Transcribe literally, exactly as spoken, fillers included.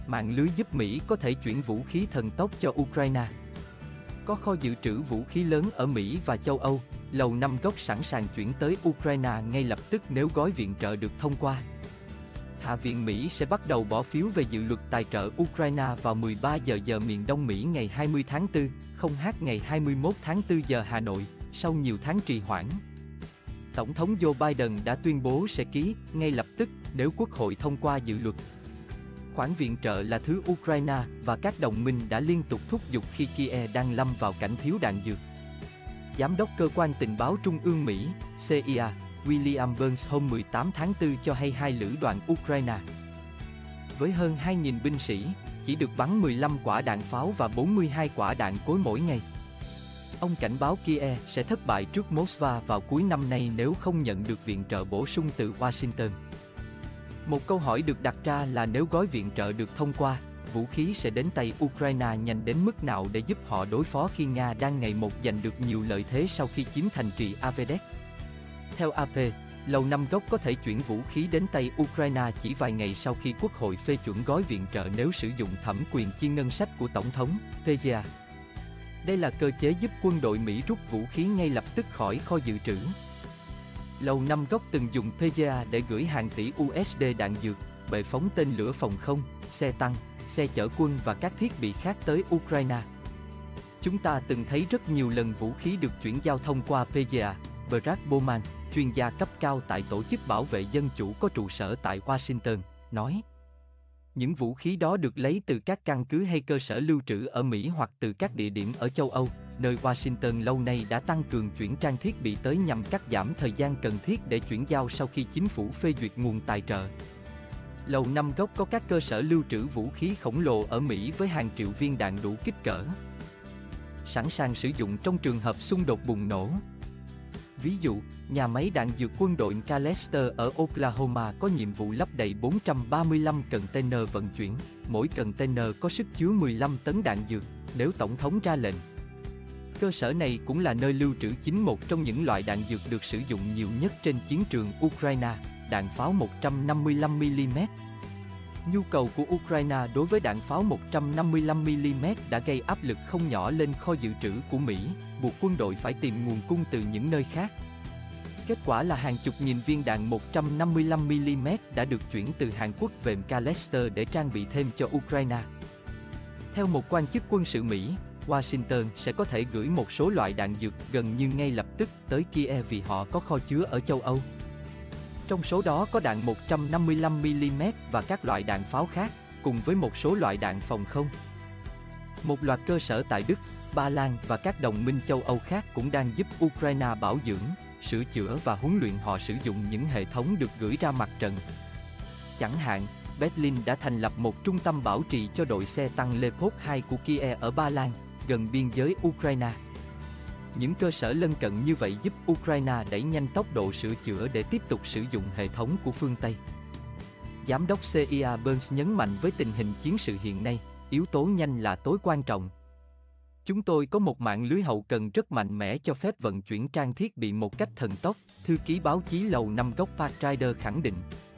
mạng lưới giúp Mỹ có thể chuyển vũ khí thần tốc cho Ukraine. Có kho dự trữ vũ khí lớn ở Mỹ và châu Âu, Lầu Năm Góc sẵn sàng chuyển tới Ukraine ngay lập tức nếu gói viện trợ được thông qua. Hạ viện Mỹ sẽ bắt đầu bỏ phiếu về dự luật tài trợ Ukraine vào mười ba giờ giờ miền Đông Mỹ ngày hai mươi tháng tư, không h ngày hai mươi mốt tháng tư giờ Hà Nội, sau nhiều tháng trì hoãn. Tổng thống Joe Biden đã tuyên bố sẽ ký ngay lập tức nếu Quốc hội thông qua dự luật. Khoản viện trợ là thứ Ukraine và các đồng minh đã liên tục thúc giục khi Kiev đang lâm vào cảnh thiếu đạn dược. Giám đốc Cơ quan Tình báo Trung ương Mỹ, C I A, William Burns hôm mười tám tháng tư cho hay hai lữ đoàn Ukraine với hơn hai nghìn binh sĩ, chỉ được bắn mười lăm quả đạn pháo và bốn mươi hai quả đạn cối mỗi ngày. Ông cảnh báo Kiev sẽ thất bại trước Moscow vào cuối năm nay nếu không nhận được viện trợ bổ sung từ Washington. Một câu hỏi được đặt ra là nếu gói viện trợ được thông qua, vũ khí sẽ đến tay Ukraine nhanh đến mức nào để giúp họ đối phó khi Nga đang ngày một giành được nhiều lợi thế sau khi chiếm thành trì Avdiivka. Theo a pê, Lầu Năm Góc có thể chuyển vũ khí đến tay Ukraine chỉ vài ngày sau khi Quốc hội phê chuẩn gói viện trợ nếu sử dụng thẩm quyền chi ngân sách của Tổng thống, pê giê a. Đây là cơ chế giúp quân đội Mỹ rút vũ khí ngay lập tức khỏi kho dự trữ. Lầu Năm Góc từng dùng pê giê a để gửi hàng tỷ u ét đê đạn dược, bệ phóng tên lửa phòng không, xe tăng, xe chở quân và các thiết bị khác tới Ukraine. Chúng ta từng thấy rất nhiều lần vũ khí được chuyển giao thông qua pê giê a, Brad Bowman, chuyên gia cấp cao tại Tổ chức Bảo vệ Dân Chủ có trụ sở tại Washington, nói. Những vũ khí đó được lấy từ các căn cứ hay cơ sở lưu trữ ở Mỹ hoặc từ các địa điểm ở châu Âu, nơi Washington lâu nay đã tăng cường chuyển trang thiết bị tới nhằm cắt giảm thời gian cần thiết để chuyển giao sau khi chính phủ phê duyệt nguồn tài trợ. Lầu Năm Góc có các cơ sở lưu trữ vũ khí khổng lồ ở Mỹ với hàng triệu viên đạn đủ kích cỡ, sẵn sàng sử dụng trong trường hợp xung đột bùng nổ. Ví dụ, nhà máy đạn dược quân đội Calester ở Oklahoma có nhiệm vụ lấp đầy bốn trăm ba mươi lăm container vận chuyển, mỗi container có sức chứa mười lăm tấn đạn dược, nếu Tổng thống ra lệnh. Cơ sở này cũng là nơi lưu trữ chính một trong những loại đạn dược được sử dụng nhiều nhất trên chiến trường Ukraine, đạn pháo một trăm năm mươi lăm mi-li-mét. Nhu cầu của Ukraine đối với đạn pháo một trăm năm mươi lăm mi-li-mét đã gây áp lực không nhỏ lên kho dự trữ của Mỹ, buộc quân đội phải tìm nguồn cung từ những nơi khác. Kết quả là hàng chục nghìn viên đạn một trăm năm mươi lăm mi-li-mét đã được chuyển từ Hàn Quốc về Calester để trang bị thêm cho Ukraine. Theo một quan chức quân sự Mỹ, Washington sẽ có thể gửi một số loại đạn dược gần như ngay lập tức tới Kiev vì họ có kho chứa ở châu Âu. Trong số đó có đạn một trăm năm mươi lăm mi-li-mét và các loại đạn pháo khác, cùng với một số loại đạn phòng không. Một loạt cơ sở tại Đức, Ba Lan và các đồng minh châu Âu khác cũng đang giúp Ukraine bảo dưỡng, sửa chữa và huấn luyện họ sử dụng những hệ thống được gửi ra mặt trận. Chẳng hạn, Berlin đã thành lập một trung tâm bảo trì cho đội xe tăng Leopard hai của Kiev ở Ba Lan, gần biên giới Ukraine. Những cơ sở lân cận như vậy giúp Ukraine đẩy nhanh tốc độ sửa chữa để tiếp tục sử dụng hệ thống của phương Tây. Giám đốc xê i a Burns nhấn mạnh với tình hình chiến sự hiện nay, yếu tố nhanh là tối quan trọng. Chúng tôi có một mạng lưới hậu cần rất mạnh mẽ cho phép vận chuyển trang thiết bị một cách thần tốc, thư ký báo chí Lầu Năm Góc Pat Ryder khẳng định.